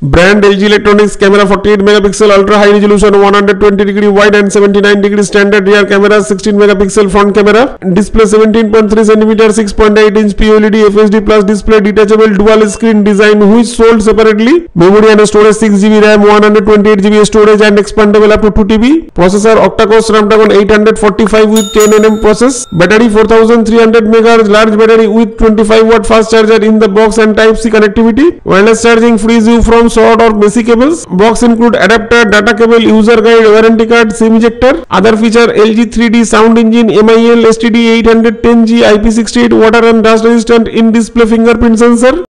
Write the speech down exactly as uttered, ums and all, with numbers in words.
Brand L G Electronics camera forty-eight megapixel ultra high resolution one hundred twenty degree wide and seventy-nine degree standard rear camera, sixteen megapixel front camera, display seventeen point three centimeter six point eight inch P O L E D F H D plus display, detachable dual screen design which sold separately. Memory and storage six G B RAM, one hundred twenty-eight G B storage and expandable up to two T B. Processor octa-core Snapdragon eight forty-five with ten nanometer process. Battery four thousand three hundred milliamp hour large battery with twenty-five watt fast charger in the box and Type C connectivity. Wireless charging frees you from short or messy cables. Box include adapter, data cable, user guide, warranty card, SIM ejector. Other feature L G three D sound engine, M I L S T D eight ten G, I P six eight water and dust resistant in-display fingerprint sensor.